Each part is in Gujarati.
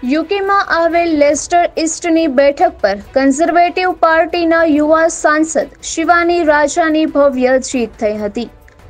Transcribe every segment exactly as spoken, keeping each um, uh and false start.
યુકેમાં આવેલ લેસ્ટર ઈસ્ટની બેઠક પર કન્ઝર્વેટિવ પાર્ટીના યુવા સાંસદ શિવાની રાજાની ભવ્ય જીત થઈ હતી.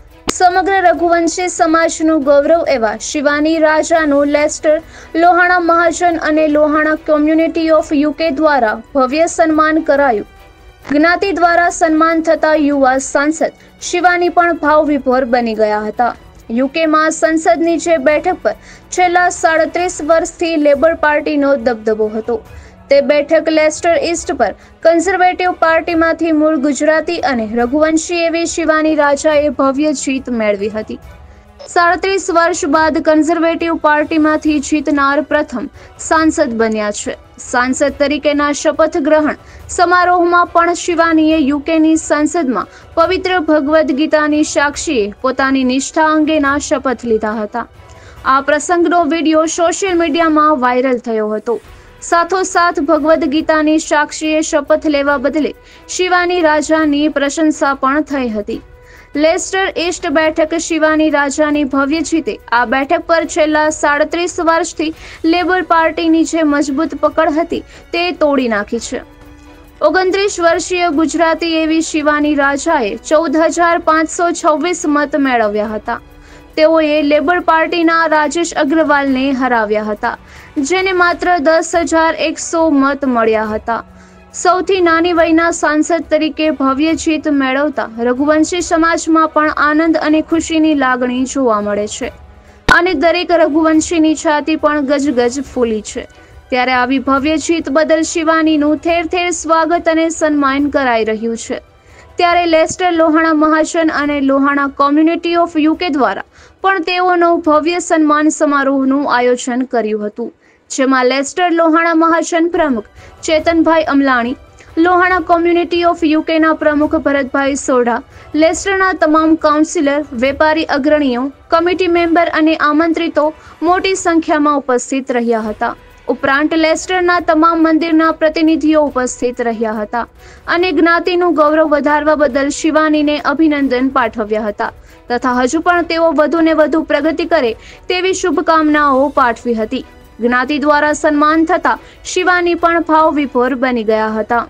સમગ્ર રઘુવંશી સમાજનું ગૌરવ એવા શિવાની રાજાનું લેસ્ટર, લોહાણા મહાજન અને લોહાણા કોમ્યુનિટી ઓફ યુકે દ્વારા ભવ્ય સન્માન કરાયું. જ્ઞાતિ દ્વારા સન્માન થતા યુવા સાંસદ શિવાની પણ ભાવવિભોર બની ગયા હતા. યુકેમાં સંસદની જે બેઠક પર છેલ્લા સાડત્રીસ વર્ષથી લેબર પાર્ટીનો દબદબો હતો, તે બેઠક લેસ્ટર ઈસ્ટ પર કન્ઝર્વેટિવ પાર્ટીમાંથી મૂળ ગુજરાતી અને રઘુવંશી એવી શિવાની રાજાએ ભવ્ય જીત મેળવી હતી. સાડત્રીસ વર્ષ બાદ કન્ઝર્વેટિવ પાર્ટીમાંથી જીતનાર પ્રથમ સાંસદ બન્યા છે. સાંસદ તરીકેના શપથ ગ્રહણ સમારોહમાં પણ શિવાનીએ યુકેની સંસદમાં પવિત્ર ભગવદ્ ગીતાની સાક્ષીએ પોતાની નિષ્ઠા અંગેના શપથ લીધા હતા. આ પ્રસંગનો વિડીયો સોશિયલ મીડિયામાં વાયરલ થયો હતો. સાથોસાથ ભગવદ્ ગીતાની સાક્ષીએ શપથ લેવા બદલે શિવાની રાજાની પ્રશંસા પણ થઈ હતી. લેસ્ટર ઈસ્ટ બેઠક શિવાની રાજાની ભવ્ય જીતે આ બેઠક પર છેલ્લા સાડત્રીસ વર્ષથી લેબર પાર્ટીની જે મજબૂત પકડ હતી તે તોડી નાખી છે. ઓગણત્રીસ વર્ષીય ગુજરાતી એવી શિવાની રાજાએ ચૌદ હજાર પાંચસો છવ્વીસ મત મેળવ્યા હતા. તેઓએ લેબર પાર્ટીના રાજેશ અગ્રવાલને હરાવ્યા હતા, જેને માત્ર દસ હજાર એકસો મત મળ્યા હતા. સૌથી નાની વયના સાંસદ તરીકે ભવ્ય જીત મેળવતા રઘુવંશી સમાજમાં પણ આનંદ અને ખુશીની લાગણી જોવા મળે છે અને દરેક રઘુવંશીની છાતી પણ ગજગજ ફૂલી છે. ત્યારે આવી ભવ્ય જીત બદલ શિવાનીનું ઠેર ઠેર સ્વાગત અને સન્માન કરાઈ રહ્યું છે. ત્યારે લેસ્ટર, લોહાણા મહાજન અને લોહાણા કોમ્યુનિટી ઓફ યુકે દ્વારા પણ તેઓનો ભવ્ય સન્માન સમારોહનું આયોજન કર્યું હતું, જેમાં લેસ્ટર લોહાણા મહાજન પ્રમુખ ચેતનભાઈ અમલાણી, લોહાણા કોમ્યુનિટી ઓફ યુકેના પ્રમુખ ભરતભાઈ સોઢા, લેસ્ટરના તમામ કાઉન્સિલર, વેપારી અગ્રણીઓ, કમિટી મેમ્બર અને આમંત્રિતો મોટી સંખ્યામાં ઉપસ્થિત રહ્યા હતા. ઉપરાંત લેસ્ટરના તમામ મંદિરના પ્રતિનિધિઓ ઉપસ્થિત રહ્યા હતા અને જ્ઞાતિનું ગૌરવ વધારવા બદલ શિવાનીને અભિનંદન પાઠવ્યા હતા તથા હજુ પણ તેઓ વધુને વધુ પ્રગતિ કરે તેવી શુભકામનાઓ પાઠવી હતી. જ્ઞાતિ દ્વારા સન્માન થતા શિવાની પણ ભાવવિભોર બની ગયા હતા.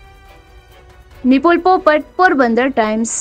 Nipul Popat, Porbandar Times.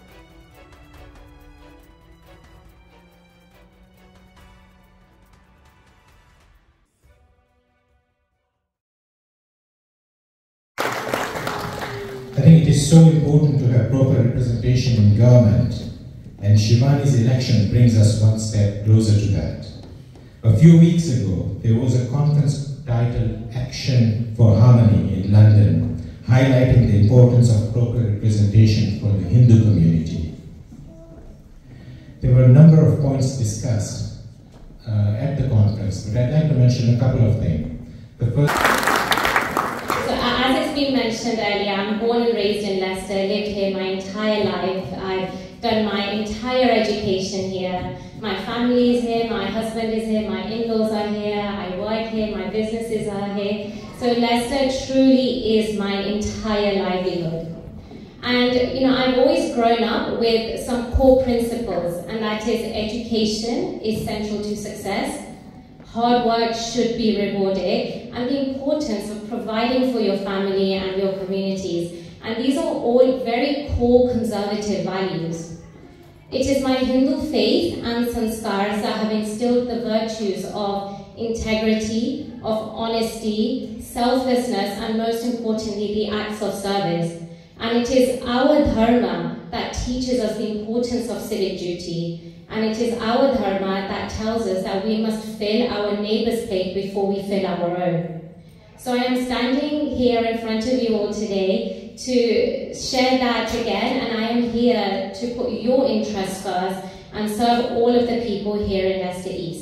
I think it is so important to have proper representation in government, and Shivani's election brings us one step closer to that. A few weeks ago, there was a conference titled Action for Harmony in London, highlighting the importance of proper representation for the Hindu community. There were a number of points discussed uh, at the conference, but I'd like to mention a couple of things. The first So, as it's been mentioned earlier, I'm born and raised in Leicester, lived here my entire life. I've done my entire education here. My family is here, my husband is here, my in-laws are here, I work here, my businesses are here. So Leicester truly is my entire livelihood. And you know, I've always grown up with some core principles, and that is education is central to success. Hard work should be rewarded, and the importance of providing for your family and your communities. And these are all very core conservative values. It is my Hindu faith and sanskars that have instilled the virtues of integrity, of honesty, selflessness, and most importantly, the acts of service. And it is our dharma that teaches us the importance of civic duty. And it is our dharma that tells us that we must fill our neighbor's plate before we fill our own. So I am standing here in front of you all today to share that again, and I am here to put your interests first and serve all of the people here in Leicester East.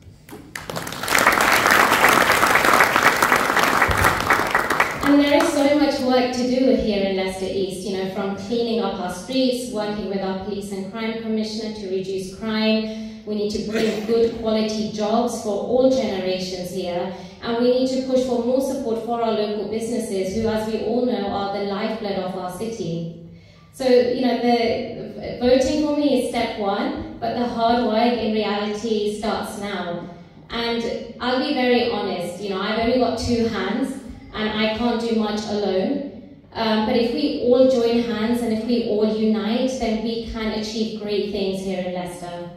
And there is so much work to do here in Leicester East, you know, from cleaning up our streets, working with our police and crime commissioner to reduce crime. We need to bring good quality jobs for all generations here. And we need to push for more support for our local businesses, who, as we all know, are the lifeblood of our city. So, you know, the voting for me is step one, but the hard work in reality starts now. And I'll be very honest, you know, I've only got two hands and I can't do much alone. Um, but if we all join hands and if we all unite, then we can achieve great things here in Leicester.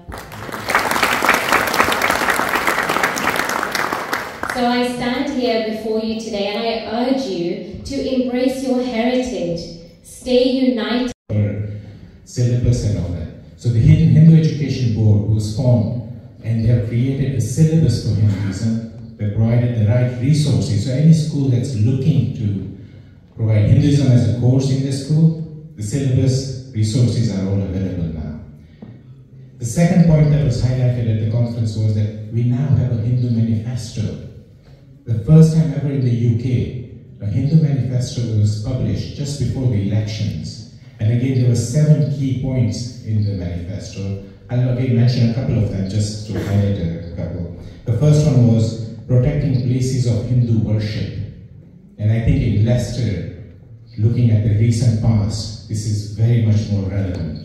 So I stand here before you today and I urge you to embrace your heritage, stay united. Syllabus and all that. So the Hindu Education Board was formed and they have created a syllabus for Hinduism. They provided the right resources. So any school that's looking to provide Hinduism as a course in the school, the syllabus resources are all available now. The second point that was highlighted at the conference was that we now have a Hindu manifesto. The first time ever in the U K, a Hindu manifesto was published just before the elections. And again, there were seven key points in the manifesto. I'll again mention a couple of them just to highlight a couple. The first one was protecting places of Hindu worship. And I think in Leicester, looking at the recent past, this is very much more relevant.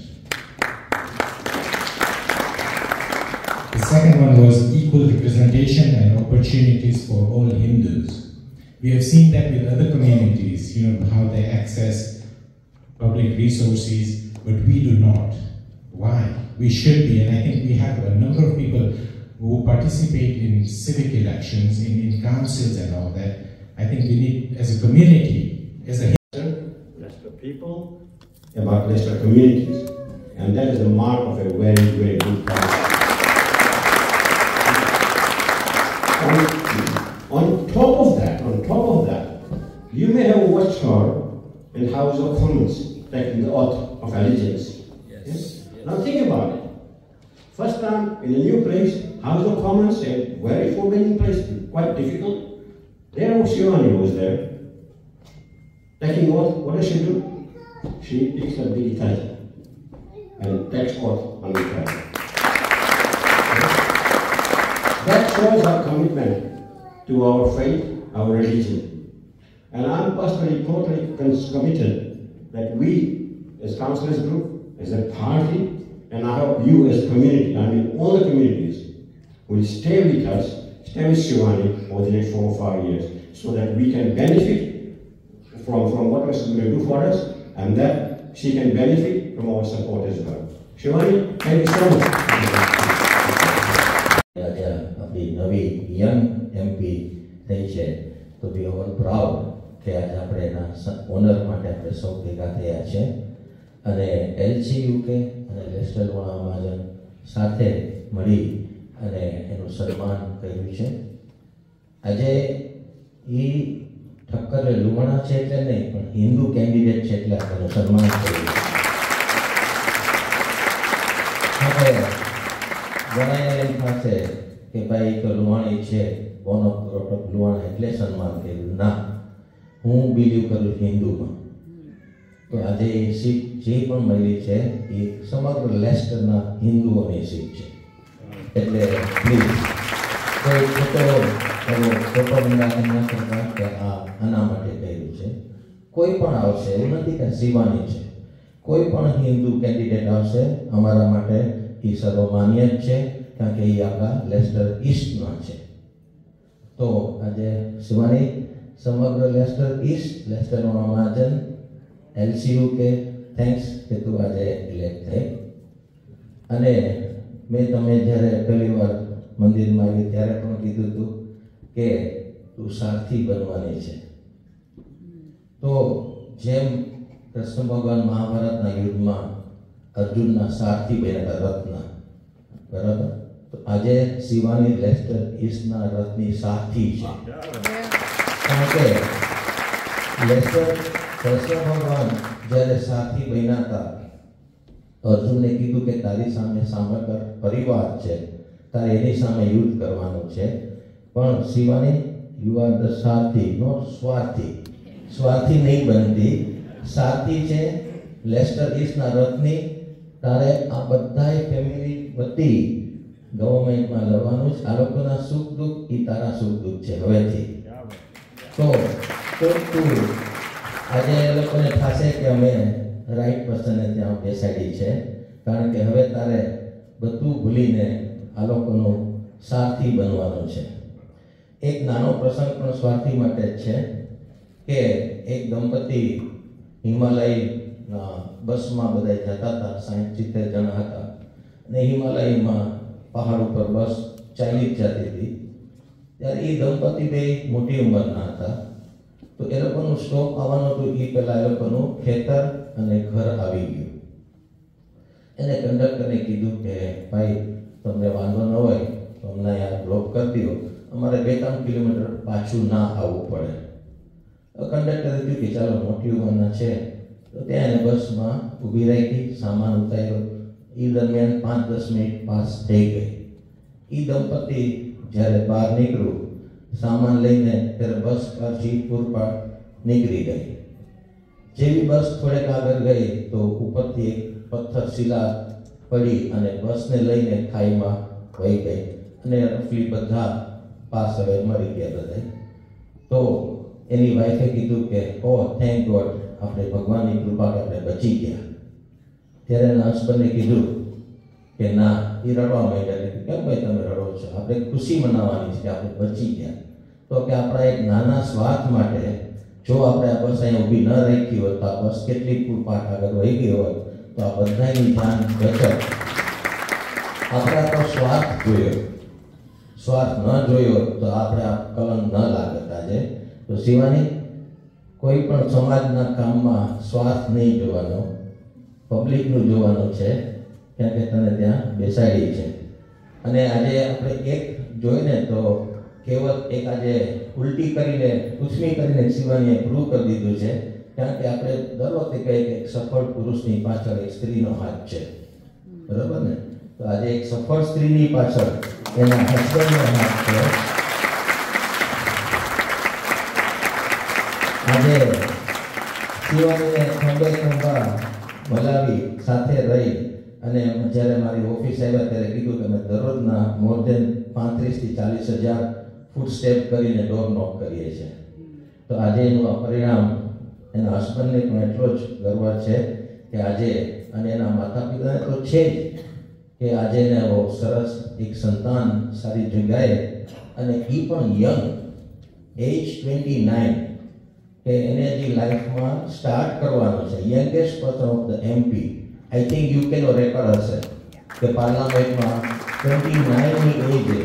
The second one was equal representation and opportunities for all Hindus. We have seen that with other communities, you know, how they access public resources, but we do not. Why? We should be, and I think we have a number of people who participate in civic elections, in, in councils and all that. I think we need, as a community, as a Leicester people, about Leicester communities, and that is a mark of a very, very good practice. On, on top of that, on top of that, you may have watched her in House of Commons, taking the oath of allegiance. Yes. Yes? Yes. Now think about it. First time in a new place, House of Commons, a very forbidding place, quite difficult. There was Shivani was there. Taking oath, what does she do? She takes a big title and takes oath on the title. That shows our commitment to our faith, our religion. And I'm personally totally committed that we, as councillors group, as a party, and I hope you as a community, I mean all the communities, will stay with us, stay with Shivani over the next four or five years, so that we can benefit from, from what she's going to do for us, and that she can benefit from our support as well. Shivani, thank you so much. નવી યંગ એમપી થઈ છે તો વી આર પ્રાઉડ કે આજે આપણે એના ઓનર માટે આપણે સૌ ભેગા થયા છે અને એલસી યુકે અને લેસ્ટર વણા મહાજન સાથે મળી અને એનું સન્માન કર્યું છે. આજે એ ઠક્કર લુવાણા છે એટલે નહીં, પણ હિન્દુ કેન્ડિડેટ છે એટલે એનું સન્માન કર્યું. હવે ગણાય એમ થશે કે ભાઈ તો લુહાણી છે, બોન ઓફ પ્રોટોક લુહાણા એટલે સન્માન કર્યું. ના, હું બિલીવ કરું હિન્દુમાં. તો આજે એ સીટ જે પણ મળી છે એ સમગ્ર લેસ્ટરના હિન્દુઓની સીટ છે. એટલે પ્લીઝ કોઈ ખોટો એવો ખોટો નિંદા ના કરતા કે આ આના માટે કર્યું છે. કોઈ પણ આવશે, એવું નથી કે શિવાની છે, કોઈ પણ હિન્દુ કેન્ડિડેટ આવશે અમારા માટે એ સર્વમાન્ય જ છે, કારણ કે એ આપણા લેસ્ટર ઈસ્ટમાં છે. તો આજે શિવાની સમગ્ર લેસ્ટર ઈસ્ટ, લેસ્ટરનો મહાજન, એલસીયુ કે થેન્ક્સ કે તું આજે ઇલેક્ટ થઈ. અને મેં તમે જ્યારે પહેલી વાર મંદિરમાં આવી ત્યારે પણ કીધું હતું કે તું સારથી બનવાની છે. તો જેમ કૃષ્ણ ભગવાન મહાભારતના યુદ્ધમાં અર્જુનના સારથી બન્યા હતા, રથના, બરાબર? તો આજે શિવાની લેસ્ટર ઈસ્ટના રથની સારથી છે. કારણ કે લેસ્ટર કૃષ્ણ ભગવાન જ્યારે સારથી બન્યા હતા, અર્જુનને કીધું કે તારી સામે સામકર પરિવાર છે, તારે એની સામે યુદ્ધ કરવાનું છે. પણ Shivani, you are the sarathi, not swarthi. સ્વાર્થી નહીં બનતી, સારથી છે લેસ્ટર ઈસ્ટના રથની. તારે આ બધાય ફેમિલી વતી ગવર્મેન્ટમાં લડવાનું છે. આ લોકોના સુખ દુઃખ એ તારા સુખ દુઃખ છે હવેથી. તો તું આજે એ લોકોને થશે કે અમે રાઈટ પર્સનને ત્યાં બેસાડી છે, કારણ કે હવે તારે બધું ભૂલીને આ લોકોનું સારથી બનવાનો છે. એક નાનો પ્રસંગ પણ સ્વાર્થી માટે જ છે કે એક દંપતી હિમાલયના બસમાં બધા જતા હતા, સાઠ સિત્તેર જણા હતા, અને હિમાલયમાં પહાડ ઉપર બસ ચાલી જ જતી હતી. ત્યારે એ દંપતી બે મોટી ઉંમરના હતા. તો એ લોકોનું સ્ટોપ આવવાનું હતું, એ પહેલાં એ લોકોનું ખેતર અને ઘર આવી ગયું. એને કંડક્ટરને કીધું કે ભાઈ તમને વાંધો ન હોય તો અમને અહીંયા ડ્રોપ કરી દો, અમારે બે ત્રણ કિલોમીટર પાછું ના આવવું પડે. કંડક્ટરે કીધું કે ચાલો મોટી ઉંમરના છે, તો ત્યાં એને બસમાં ઊભી રાખી, સામાન ઉતાર્યો. એ દરમિયાન પાંચ દસ મિનિટ પાસ થઈ ગઈ. એ દંપતી જ્યારે બહાર નીકળ્યું સામાન લઈને ત્યારે બસ પાછી પૂરપાટ નીકળી ગઈ. જેવી બસ થોડેક આગળ ગઈ તો ઉપરથી એક પથ્થર શિલા પડી અને બસને લઈને ખાઈમાં વહી ગઈ અને રફલી બધા પાસ હવે મરી ગયા બધા. તો એની વાઈફે કીધું કે ઓ થેન્ક ગોડ, આપણે ભગવાનની કૃપા કે આપણે બચી ગયા. ત્યારે એના હસબન્ડે કીધું કે ના, એ રડવા માંડ્યા. કેમ ભાઈ તમે રડો છો? આપણે ખુશી મનાવવાની છે કે આપણે બચી ગયા. તો કે આપણા એક નાના સ્વાર્થ માટે જો આપણે આ બસ અહીંયા ઊભી ન રાખી હોત તો આ બસ કેટલી પૂરપાટ આગળ વહી ગઈ હોત, તો આ બધાની જાન બચત. આપણે આપણો સ્વાર્થ જોયો, સ્વાર્થ ન જોયો તો આપણે આ કલંક ન લાગત આજે. તો શિવાની, કોઈ પણ સમાજના કામમાં સ્વાર્થ નહીં જોવાનો, પબ્લિકનું જોવાનું છે, કારણ કે તને ત્યાં બેસાડી છે. અને આજે આપણે એક જોઈને તો કેવલ એક આજે ઉલટી કરીને ઉછમી કરીને શિવાનીએ પ્રૂવ કરી દીધું છે, કારણ કે આપણે દર વખતે કહીએ કે એક સફળ પુરુષની પાછળ એક સ્ત્રીનો હાથ છે, બરાબર ને? તો આજે એક સફળ સ્ત્રીની પાછળ એના હસબન્ડનો હાથ છે. આજે શિવાનીને ખંભે ખંભા ભલાવી સાથે રહી અને જ્યારે મારી ઓફિસ આવ્યા ત્યારે કીધું કે અમે દરરોજના મોર દેન પાંત્રીસથી ચાલીસ હજાર ફૂટ સ્ટેપ કરીને ડોર નોક કરીએ છીએ. તો આજે એનું આ પરિણામ એના હસબન્ડને પણ એટલો જ ગર્વ છે કે આજે, અને એના માતા પિતાને તો છે જ કે આજે એને બહુ સરસ એક સંતાન સારી જગ્યાએ, અને એ પણ યંગ એજ ટ્વેન્ટી નાઇન, કે એને હજી લાઈફમાં સ્ટાર્ટ કરવાનું છે. Youngest person of the MP, I think યુકેનો રેકોર્ડ હશે કે પાર્લામેન્ટમાં ટ્વેન્ટી નાઇનની એજે.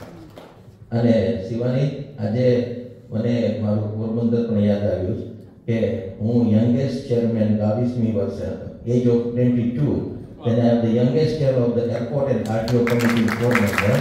અને શિવાની, આજે મને મારું પોરબંદર પણ યાદ આવ્યું કે હું યંગેસ્ટ ચેરમેન બાવીસમી વર્ષે હતો, age of twenty two, then I am the youngest chair of the airport and R T O committee Porbandar.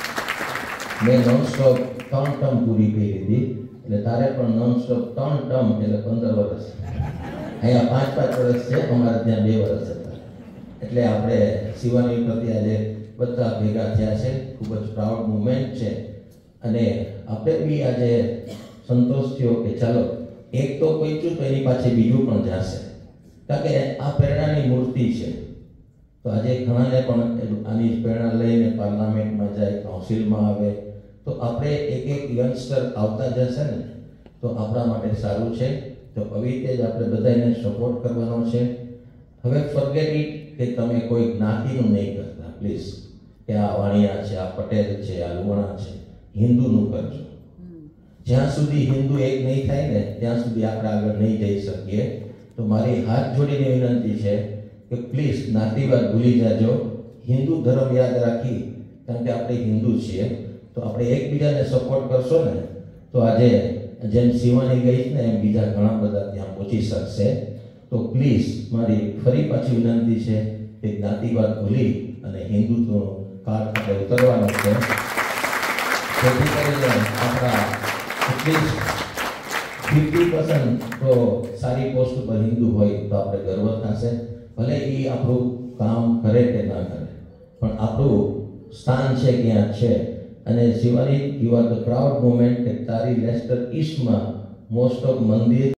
મેં નોન સ્ટોપ ત્રણ ટર્મ પૂરી કરી દીધી, એટલે તારે પણ નોન સ્ટોપ ત્રણ ટર્મ એટલે પંદર વર્ષ. અહીંયા પાંચ પાંચ વર્ષ છે, અમારે ત્યાં બે વર્ષ હતા. એટલે આપણે શિવાની પ્રત્યે આજે બધા ભેગા થયા છે, ખૂબ જ પ્રાઉડ મુમેન્ટ છે. અને આપણે બી આજે સંતોષ થયો કે ચાલો એક તો પહોંચ્યું તો એની પાછળ બીજું પણ જશે, કારણ કે આ પ્રેરણાની મૂર્તિ છે. તો આજે ઘણાને પણ આની પ્રેરણા લઈને પાર્લામેન્ટમાં જાય, કાઉન્સિલમાં આવે, તો આપણે એક એક યંગસ્ટર આવતા જશે ને તો આપણા માટે સારું છે. તો આવી રીતે જ આપણે બધાને સપોર્ટ કરવાનો છે. હવે ફોરગેટ ઇટ કે તમે કોઈ જ્ઞાતિનું નહીં કરતા, પ્લીઝ, કે આ વાણિયા છે, આ પટેલ છે, આ લુહાણા છે, હિન્દુનું કરજો. જ્યાં સુધી હિન્દુ એક નહીં થાય ને ત્યાં સુધી આપણે આગળ નહીં જઈ શકીએ. તો મારી હાથ જોડીને વિનંતી છે કે પ્લીઝ જ્ઞાતિવાદ ભૂલી જાજો, હિન્દુ ધર્મ યાદ રાખી, કારણ કે આપણે હિન્દુ છીએ. તો આપણે એકબીજાને સપોર્ટ કરશો ને તો આજે જેમ શિવાની ગઈ ને એમ બીજા ઘણા બધા ત્યાં પહોંચી શકશે. તો પ્લીઝ મારી ફરી પાછી વિનંતી છે કે જ્ઞાતિવાદ ભૂલી અને હિન્દુત્વનો કાળ આપણે ઉતરવાનો છે. જેથી કરીને આપણા એટલીસ્ટ ફિફ્ટી પર્સન્ટ તો સારી પોસ્ટ ઉપર હિન્દુ હોય તો આપણે ગર્વ થશે. ભલે એ આપણું કામ કરે કે ના કરે, પણ આપણું સ્થાન છે ક્યાં છે. અને Shivani, you are the proud moment કે તારી લેસ્ટર ઈસ્ટમાં મોસ્ટ ઓફ મંદિર